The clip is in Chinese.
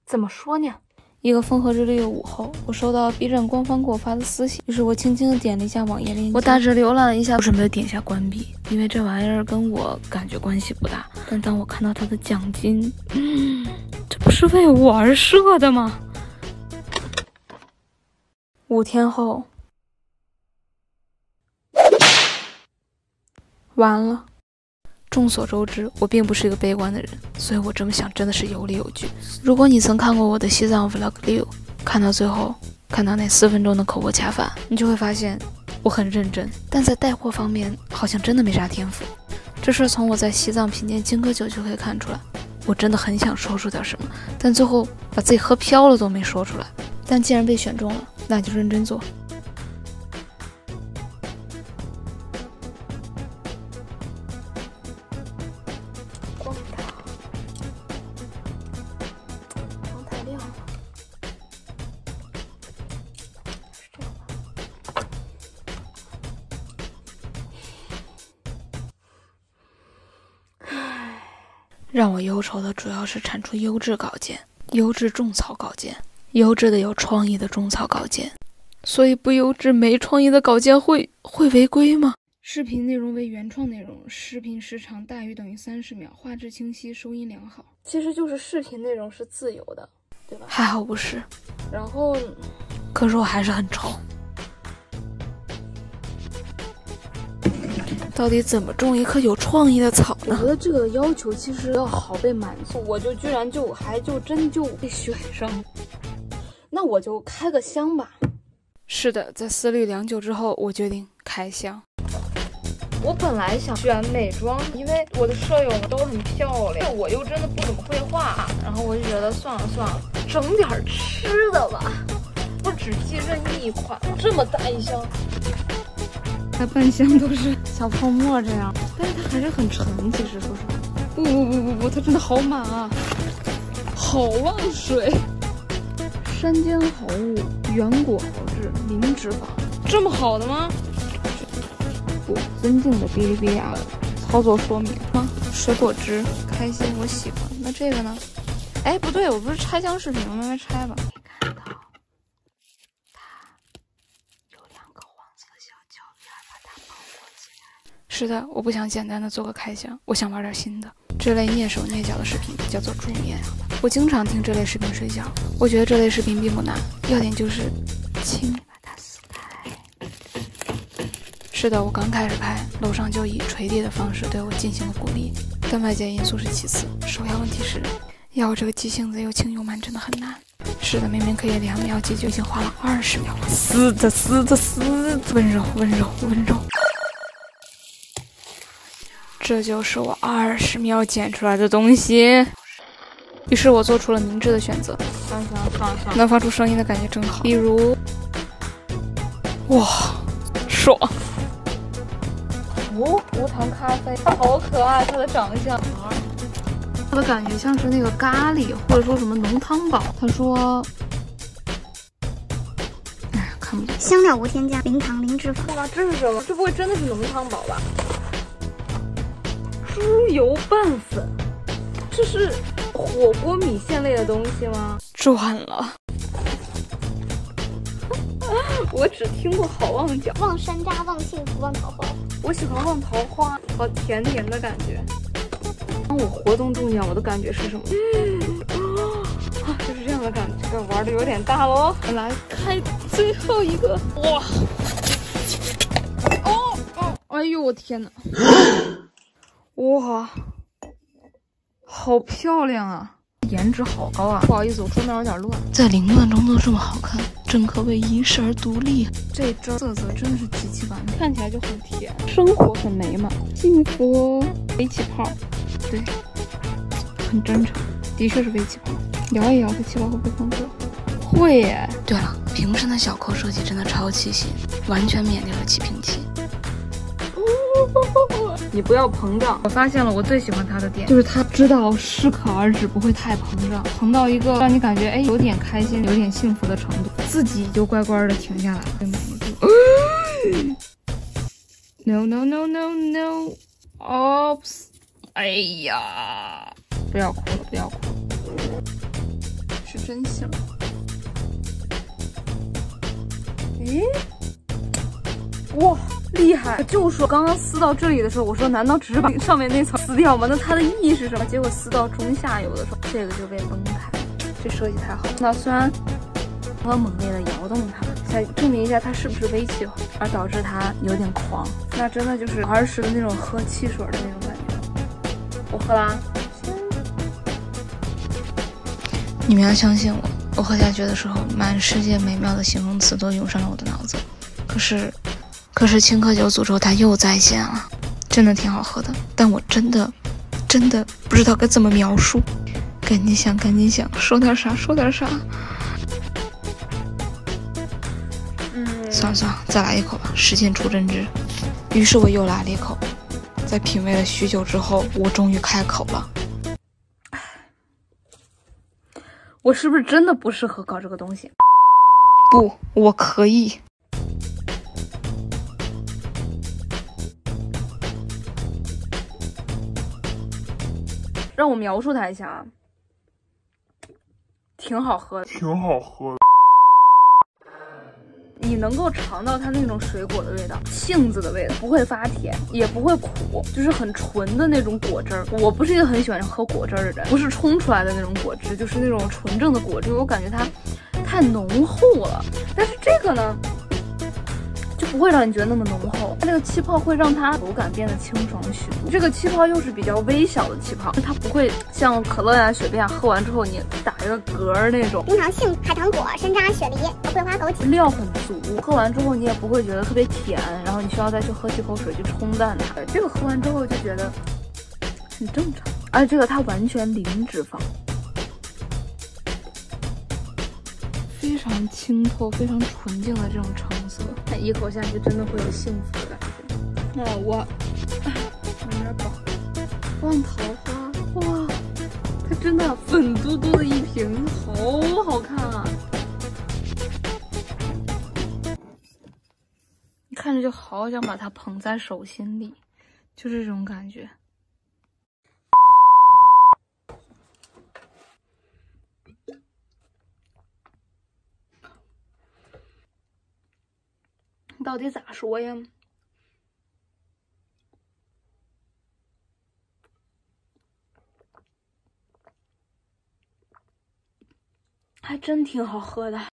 怎么说呢？ 一个风和日丽的午后，我收到 B 站官方给我发的私信，于是我轻轻地点了一下网页链接，我大致浏览了一下，为什么要点下关闭？因为这玩意儿跟我感觉关系不大。但当我看到它的奖金，这不是为我而设的吗？5天后，完了。众所周知，我并不是一个悲观的人，所以我这么想真的是有理有据。如果你曾看过我的西藏 vlog 6，看到最后，看到那4分钟的口播恰饭，你就会发现我很认真，但在带货方面好像真的没啥天赋。这事从我在西藏品鉴金戈酒就可以看出来，我真的很想说出点什么，但最后把自己喝飘了都没说出来。但既然被选中了，那就认真做。让我忧愁的主要是产出优质稿件、优质种草稿件、优质的有创意的种草稿件。所以不优质没创意的稿件会违规吗？视频内容为原创内容，视频时长大于等于30秒，画质清晰，收音良好。 其实就是视频内容是自由的，对吧？ 还好不是。 然后， 可是我还是很愁。到底怎么种一棵有创意的草呢？ 我觉得这个要求其实要好被满足，我就居然真被选上，那我就开个箱吧。 是的，在思虑良久之后，我决定开箱。 我本来想选美妆，因为我的舍友们都很漂亮，我又真的不怎么会画，然后我就觉得算了，整点吃的吧，不只寄任意一款，这么大一箱。 它半箱都是小泡沫这样，但是它还是很沉。其实说实话，不，它真的好满啊，好旺水。山间好物，原果好质，零脂肪，这么好的吗？不，尊敬的哔哩哔哩啊，操作说明吗？水果汁，开心，我喜欢。那这个呢？哎，不对，我不是拆箱视频吗？慢慢拆吧。看到。是的，我不想简单的做个开箱，我想玩点新的。这类蹑手蹑脚的视频叫做助眠。我经常听这类视频睡觉，我觉得这类视频并不难，要点就是轻，把它撕开。是的，我刚开始拍，楼上就以捶地的方式对我进行了鼓励，但外界因素是其次，首要问题是，要我这个急性子又轻又慢真的很难。是的，明明可以2秒解决，已经花了20秒了。撕的，温柔。这就是我20秒剪出来的东西。于是我做出了明智的选择。 行， 能发出声音的感觉真好。比如，哇，爽！ 无糖咖啡，它好可爱，它的长相， 它的感觉像是那个咖喱，或者说什么浓汤宝。他说，哎呀，看不见。 香料无添加，零糖零脂肪。 哇，这是什么？这不会真的是浓汤宝吧？猪油拌粉，这是火锅米线类的东西吗？ 赚了！ 我只听过好望角、 望山楂、望幸福、望桃花。 我喜欢望桃花，好甜甜的感觉。当我活动重点，我的感觉是什么？就是这样的感觉。这个玩的有点大喽。来开最后一个，哇！哎呦我天哪！哇，好漂亮啊！颜值好高啊！不好意思，我桌面有点乱。 在凌乱中都这么好看，真可谓一世而独立。 这针色泽真的是极其完美，看起来就很甜，生活很美满，幸福。微气泡，对，很真诚，的确是微气泡。摇一摇，这气泡会不会放歌？会耶。 对了，屏身的小扣设计真的超气息，完全免掉了起屏器。 你不要膨胀。我发现了，我最喜欢它的点就是它知道适可而止，不会太膨胀，膨到一个让你感觉哎有点开心、有点幸福的程度，自己就乖乖的停下来，会满意度。No，Oops！ 哎呀，不要哭了，不要哭了。是的， 真香。 诶，哇，厉害！就说刚刚撕到这里的时候，我说难道只是把上面那层撕掉吗？那它的意义是什么？结果撕到中下游的时候，这个就被崩开了。这设计太好了。那虽然我要猛烈的摇动它，想证明一下它是不是微气化，而导致它有点狂。那真的就是儿时的那种喝汽水的那种感觉。我喝啦。 你们要相信我，我喝下去的时候，满世界美妙的形容词都涌上了我的脑子。可是青稞酒诅咒它又再现了，真的挺好喝的，但我真的不知道该怎么描述。赶紧想，说点啥。算了，再来一口吧，实践出真知。于是我又来了一口，在品味了许久之后，我终于开口了。 我是不是真的不适合搞这个东西？ 不，我可以。 让我描述它一下啊，挺好喝的。你能够尝到它那种水果的味道，杏子的味道，不会发甜，也不会苦，就是很纯的那种果汁儿。我不是一个很喜欢喝果汁儿的人，不是冲出来的那种果汁，就是那种纯正的果汁，我感觉它太浓厚了。但是这个呢，就不会让你觉得那么浓厚，它这个气泡会让它口感变得清爽许多。这个气泡又是比较微小的气泡，它不会像可乐呀、雪碧啊，喝完之后你打一个嗝儿那种。 冰糖杏、海棠果、山楂、雪梨、桂花、枸杞， 料很足，喝完之后你也不会觉得特别甜，然后你需要再去喝几口水去冲淡它。这个喝完之后就觉得很正常，而且这个它完全零脂肪。 非常清透、非常纯净的这种橙色， 它一口下去真的会有幸福的感觉。那我有点饱。望桃花，哇，它真的粉嘟嘟的一瓶，好好看啊！ 你看着就好想把它捧在手心里，就是这种感觉。 到底咋说呀？还真挺好喝的。